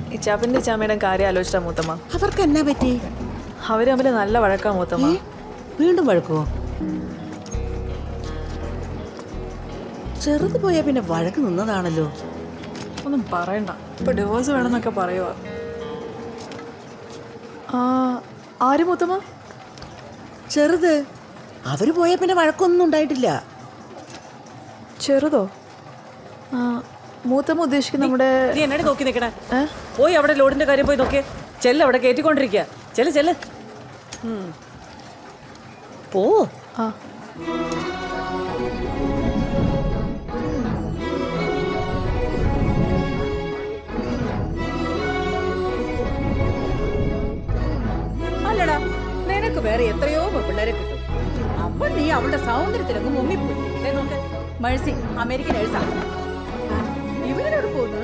ഇച്ചാപ്പൻ്റെ ഇച്ചാമ്മയുടെ കാര്യം ആലോചിച്ചാ മൂത്തമ്മ. അവർക്ക് എന്നാ പറ്റി? അവര് തമ്മിൽ നല്ല വഴക്കാ മൂത്തമ്മ. വീണ്ടും വഴക്കോ? ചെറുത് പോയാ പിന്നെ വഴക്ക് നിന്നതാണല്ലോ. ഒന്നും പറയണ്ട, ഇപ്പൊ ഡിവോഴ്സ് വേണമെന്നൊക്കെ പറയുവാ. ആര് മൂത്തമ്മ? ചെറുത്. അവര് പോയാ പിന്നെ വഴക്കൊന്നും ഉണ്ടായിട്ടില്ല. ചെറുതോ? മൂത്തമ്മ ഉദ്ദേശിക്കുന്ന നമ്മുടെ. നീ എന്നോട് നോക്കി നിൽക്കണേ. പോയി അവിടെ ലോഡിന്റെ കാര്യം പോയി നോക്കിയേ. ചെല്ല്, അവിടെ കയറ്റിക്കൊണ്ടിരിക്കുക. ചെല്ല് ചെല്ല് പോ. അല്ലടാ, നിനക്ക് വേറെ എത്രയോ പിള്ളേരെ കിട്ടും. അപ്പൊ നീ അവളുടെ സൗന്ദര്യത്തിലൊക്കെ മുങ്ങിപ്പോയി. നോക്ക്, മേഴ്സി അമേരിക്കൻ നേഴ്സാണ്. ഇവരോട് പോകുന്നത്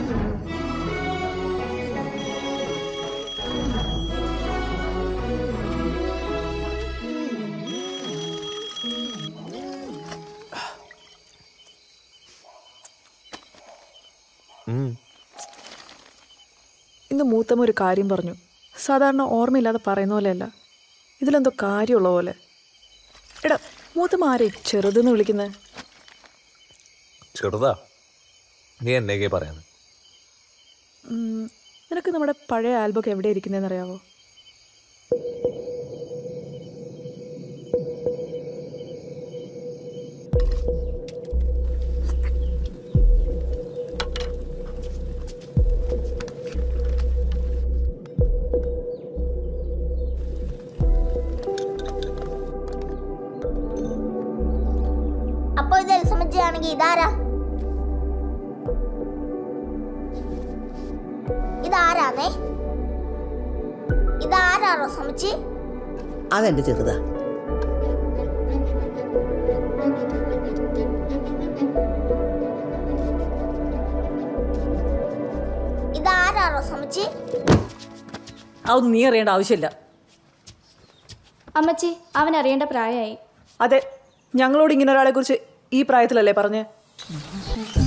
ഇന്ന് മൂത്തമ്മ ഒരു കാര്യം പറഞ്ഞു. സാധാരണ ഓർമ്മയില്ലാതെ പറയുന്ന പോലെയല്ല, ഇതിലെന്തോ കാര്യമുള്ള പോലെ. എടാ, മൂത്തമ്മ ആരെ ചെറുതെന്ന് വിളിക്കുന്നത്? ചെറുതാ, നീ എന്നേക്കേ പറയാന്ന്. നിനക്ക് നമ്മുടെ പഴയ ആൽബമൊക്കെ എവിടെ ഇരിക്കുന്നതെന്ന് അറിയാവോ? അപ്പൊ ഇത് എൽസമ്മച്ചിയാണെങ്കിൽ ഇതാരാ? ഇതാരാന്നേ? ഇതാരാറോ സമ്മച്ചി? അതെന്റെ ചെറുതാ. ഇതാരാറോ സമ്മച്ചി? അതൊന്നും നീ അറിയേണ്ട ആവശ്യമില്ല. അമ്മച്ചി, അവൻ അറിയേണ്ട പ്രായമായി. അതെ, ഞങ്ങളോട് ഇങ്ങനെ ഒരാളെ കുറിച്ച് ഈ പ്രായത്തിലല്ലേ പറഞ്ഞേ?